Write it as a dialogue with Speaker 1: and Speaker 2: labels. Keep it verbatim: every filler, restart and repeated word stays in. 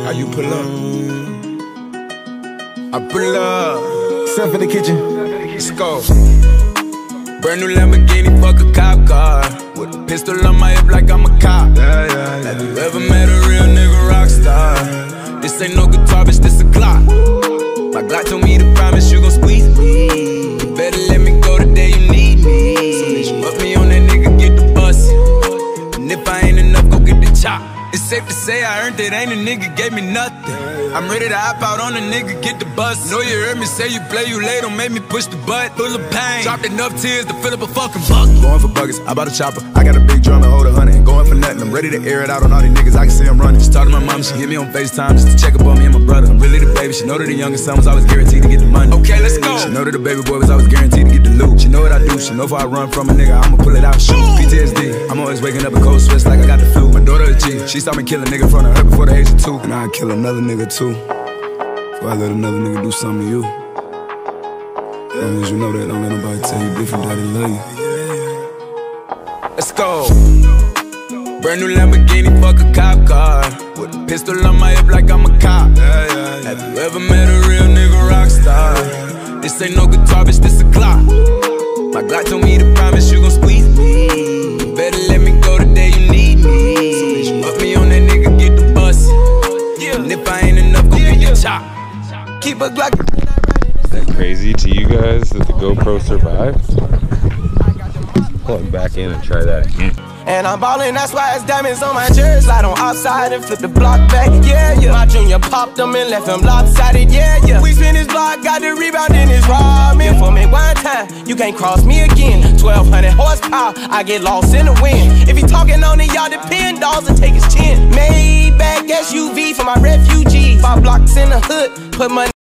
Speaker 1: How you pull up? I pull up. Stuff in the kitchen. Let's go. Brand new Lamborghini, fuck a cop car. With a pistol on my hip like I'm a cop. Yeah, yeah, yeah. Have you ever met a real nigga rock star? This ain't no guitar, bitch, this a Glock. My Glock told me to promise you gon' squeeze me. You better let me go the day you need me. So bitch, you put me on that nigga, get the bus. And if I ain't enough, go get the chop. It's safe to say I earned it, ain't a nigga gave me nothing. I'm ready to hop out on a nigga, get the bus. Know you heard me say you play, you late, don't make me push the butt. Full of pain, dropped enough tears to fill up a fucking bucket. Going for buckets, I bought a chopper. I got a big drum to hold a hundred. Ain't going for nothing, I'm ready to air it out on all these niggas, I can see them running. Just talked to my mom, she hit me on FaceTime just to check up on me and my brother. I'm really the baby, she know that the youngest son was always guaranteed to get the money. Okay, let's go. She know that the baby boy was always guaranteed to get the loot. She know what I do, she know if I run from a nigga, I'ma pull it out, shoot. P T S D, I'm always waking up in cold sweats like I got the flu. My daughter a G, she saw me kill a nigga in front of her before the age of two. And I'd kill another nigga too, before I let another nigga do something to you. As long as you know that, don't let nobody tell you different, daddy love you. Let's go. Brand new Lamborghini, fuck a cop car. With a pistol on my hip like I'm a cop. Yeah, yeah, yeah. Have you ever met a real nigga rock star? This ain't no guitar, bitch, this a Glock. My Glock told me to promise you gon' squeeze me. You better let me go the day you need me. So bitch, you put me on that nigga, get the bus. And if I ain't enough, go get your chop. Keep a Glock.
Speaker 2: Is that crazy to you guys that the GoPro survived? Plug back in and try that again.
Speaker 3: And I'm ballin', that's why it's diamonds on my jersey. Slide on outside and flip the block back, yeah, yeah. My junior popped them and left him lopsided, yeah, yeah. We spin his block, got the rebound in his ramen. For me one time, you can't cross me again. twelve hundred horsepower, I get lost in the wind. If he talking on it, y'all depend, dolls and take his chin. Maybach S U V for my refugees. Five blocks in the hood, put money